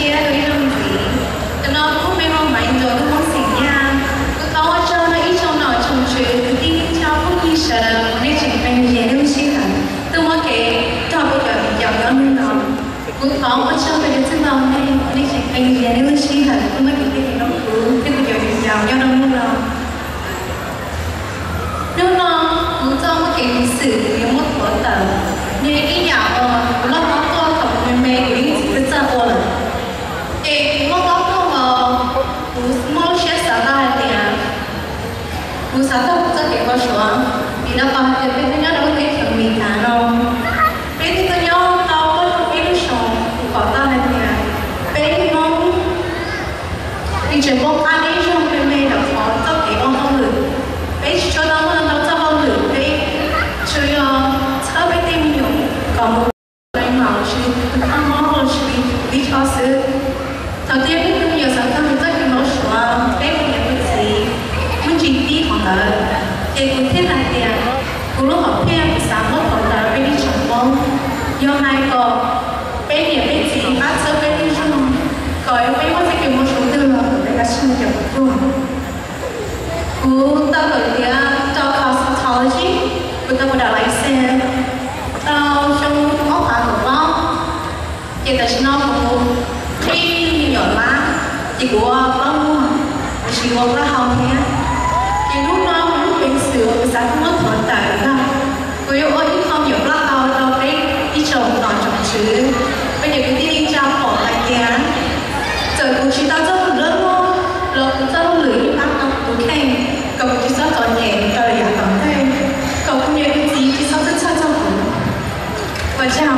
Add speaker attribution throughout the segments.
Speaker 1: chia đôi năm gì tụi nó cũng mấy hôm mạnh rồi cũng không xỉn nha tụi tao cho nó ít trong nó trong chuyện tụi đi cho không đi sợ nên chỉ phải về đâu xí hả tụi nó kể cho bây giờ giàu có nên đó tụi tao cho về đến chân lòng này nên chỉ phải về đâu xí hả tụi nó kể cái nó cứ cái bây giờ giàu cho nó luôn rồi nếu nó cũng cho một cái sự như một tổ tờ như cái nhà nó có tổng mê của những cái xã hội thì nó có mà nó sẽ xảy ra thì nó xảy ra một cái câu chuyện thì nó còn cái thứ nhất đó là cái phần mình thả nó cái thứ nhất tao có cái lúc sống của tao là thì cái nó thì chỉ có anh ấy trong cái mê đó có tao cái ông không được cái cho tao nó tao không được cái chơi sao cái tim nhiều còn một cái màu chỉ ăn món chỉ đi cho sự đầu tiên cái nhiều sản phẩm rất là nó xóa cái gì mình chỉ đi khoảng đó thì cũng thế này thì cũng lúc học thêm sáng mất khoảng đó cái đi chọn món do hai個俾嘢俾自己把手俾啲中改俾我只叫我數到啦，你個心就唔多。我到佢哋到cosmetology，我到我哋嚟先，到中我下個包，亦都是我我可以有啦，結果我是我個後天，結果我平時我實我同大家，我有我一方有啦到俾。一種那種詞，bây giờ cái đi ra khỏi lại kén, giờ cũng chỉ tao rất là lớn thôi, rồi cũng rất là lười bắt đầu cũng khen, cậu chỉ sao còn nhẹ, tao là giả tầm thế, cậu cũng nhớ cái gì chỉ sao rất sao cho cũng, và chào.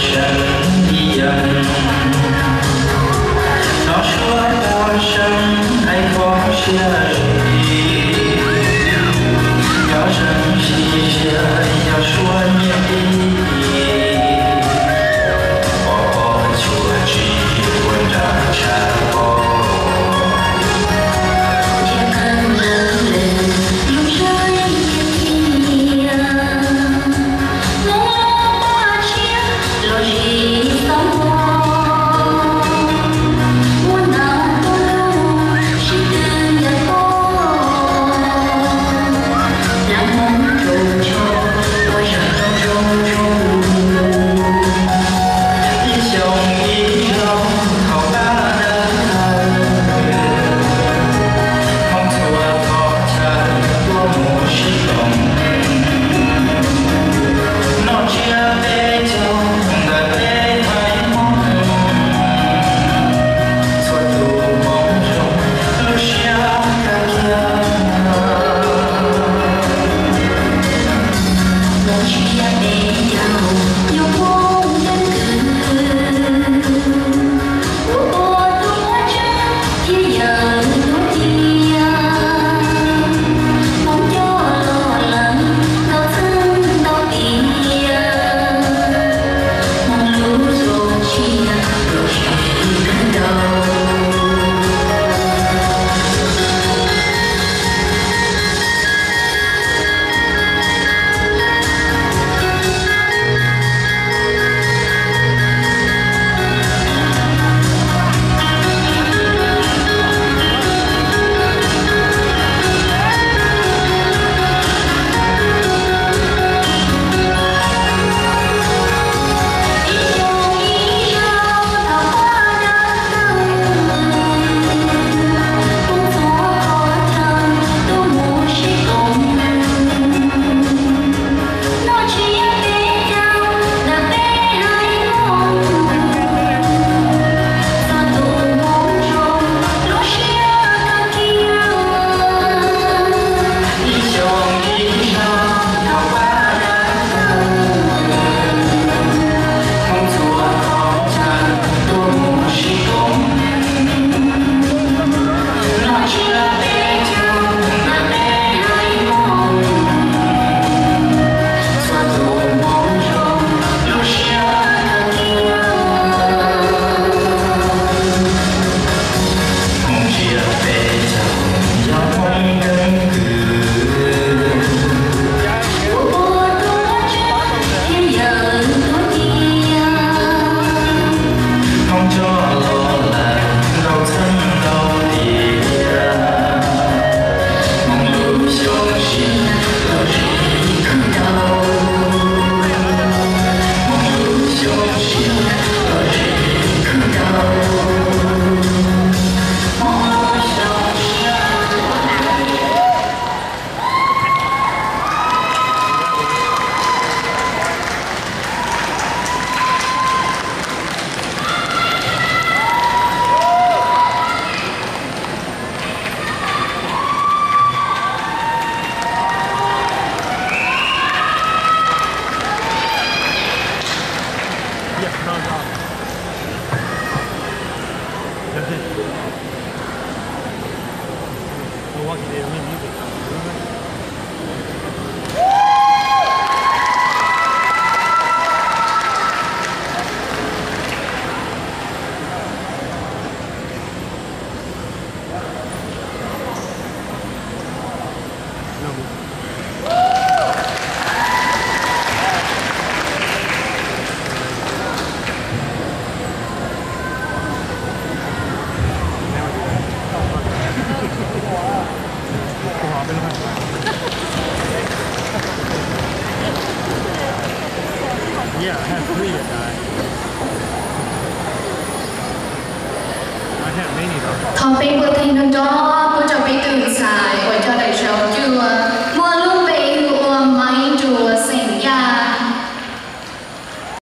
Speaker 2: Yeah, I have 3 that died. I have many though.
Speaker 1: ขอเป็นบทเพลงดนตรี